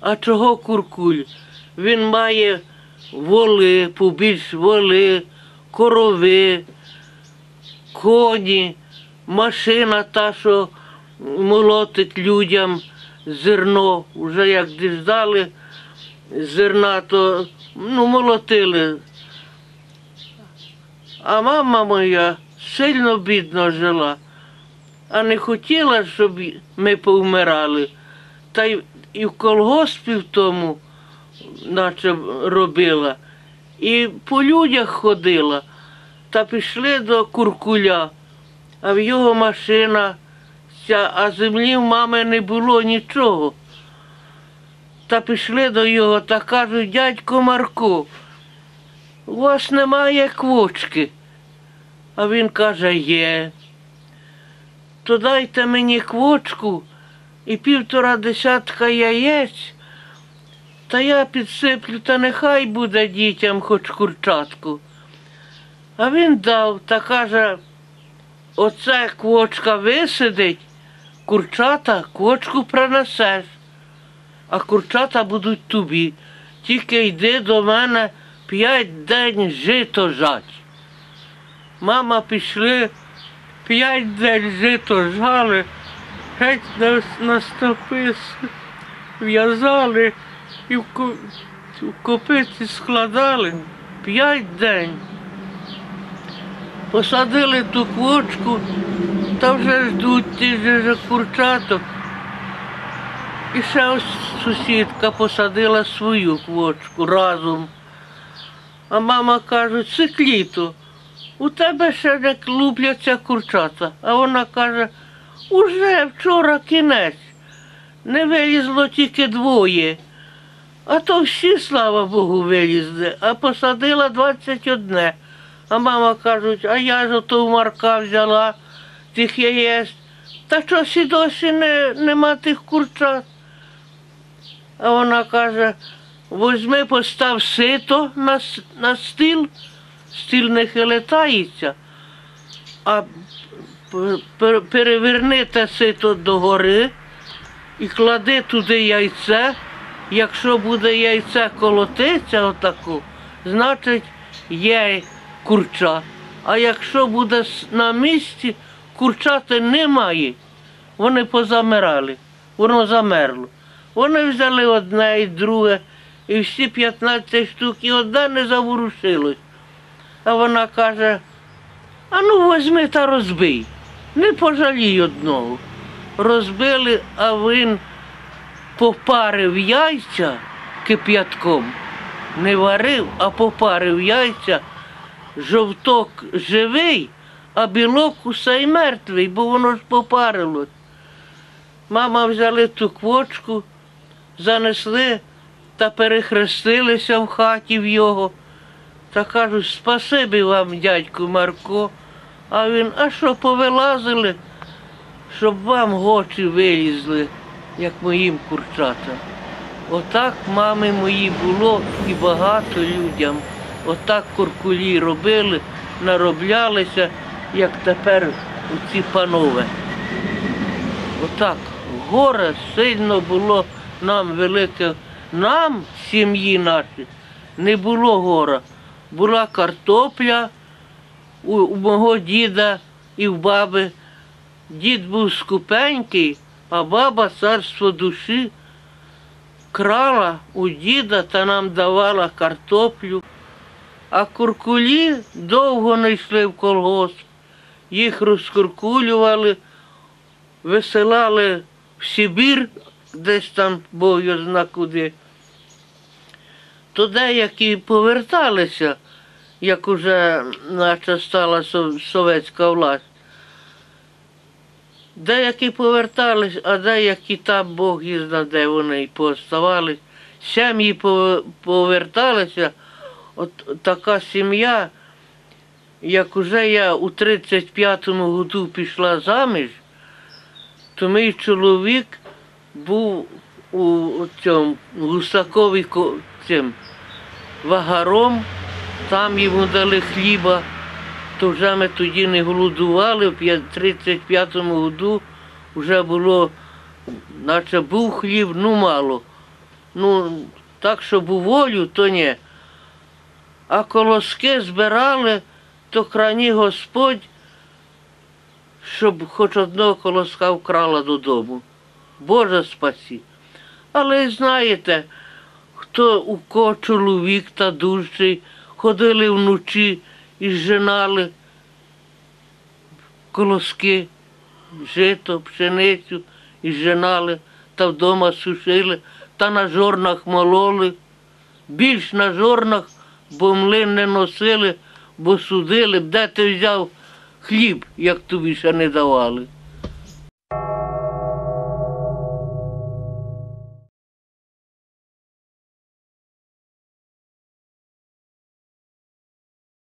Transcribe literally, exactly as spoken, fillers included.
А чого куркуль? Він має воли, побільш воли, корови, коні, машина та, що молотить людям зерно. Вже як діждали зерна, то ну, молотили. А мама моя сильно бідно жила, а не хотіла, щоб ми повмирали. Та й і в колгоспі в тому наче робила, і по людях ходила. Та пішли до куркуля, а в його машина, а землі в мами не було нічого. Та пішли до його та кажуть: дядько Марко, у вас немає квочки. А він каже: є. То дайте мені квочку і півтора десятка яєць, та я підсиплю, та нехай буде дітям хоч курчатку. А він дав та каже: оце квочка висидить, курчата квочку принесеш, а курчата будуть тобі. Тільки йди до мене п'ять день жито жать. Мама пішли, п'ять день жито жали, геть на, на стопи в'язали і в, ко, в копиці складали. П'ять день. Посадили ту квочку, та вже ждуть ті ж курчаток. І ще ось сусідка посадила свою квочку разом. А мама каже: Цикліто, у тебе ще не лупляться курчата. А вона каже: уже вчора кінець, не вилізло тільки двоє. А то всі, слава Богу, вилізли, а посадила двадцять одне. А мама каже: а я ж ото у Марка взяла тих яєць, та щось і досі не, нема тих курчат. А вона каже: возьми, постав сито на, на стіл, стіл не хилитається, а переверни те сито догори і клади туди яйце. Якщо буде яйце колотиться отаку, значить є курча. А якщо буде на місці, курчати немає. Вони позамирали, воно замерло. Вони взяли одне і друге, і всі п'ятнадцять штук, і одне не заворушилось. А вона каже: а ну возьми та розбий, не пожалій одного. Розбили, а він попарив яйця кип'ятком. Не варив, а попарив яйця. Жовток живий, а білок усе й мертвий, бо воно ж попарилось. Мама взяли ту квочку, занесли та перехрестилися в хаті в його. Та кажуть: спасибі вам, дядьку Марко. А він: а що, повилазили, щоб вам гочі вилізли, як моїм курчатам. Отак мами мої було і багато людям. Отак куркулі робили, нароблялися, як тепер ці панове. Отак. Горе сильно було нам велике. Нам, сім'ї наші, не було гора. Була картопля у, у мого діда і в баби. Дід був скупенький, а баба, царство душі, крала у діда та нам давала картоплю. А куркулі довго не йшли в колгосп. Їх розкуркулювали, висилали в Сибір, десь там, Бог його зна куди. То деякі поверталися, як уже наче стала совєтська власть. Деякі повертались, а деякі там, Бог їх зна, де вони і пооставались. Сім'ї поверталися. От така сім'я, як уже я у тридцять п'ятому году пішла заміж, то мій чоловік був у цьому Гусакові цим вагаром, там йому дали хліба, то вже ми тоді не голодували, в тридцять п'ятому году вже було, наче був хліб, ну мало. Ну, так, щоб у волю, то ні. А колоски збирали, то храні Господь, щоб хоч одного колоска вкрала додому. Боже спасі. Але знаєте, хто у кого чоловік та дужчий, ходили вночі і женали колоски, жито, пшеницю і женали, та вдома сушили, та на жорнах мололи. Більш на жорнах, бо млин не носили, бо судили, де ти взяв хліб, як тобі ще не давали.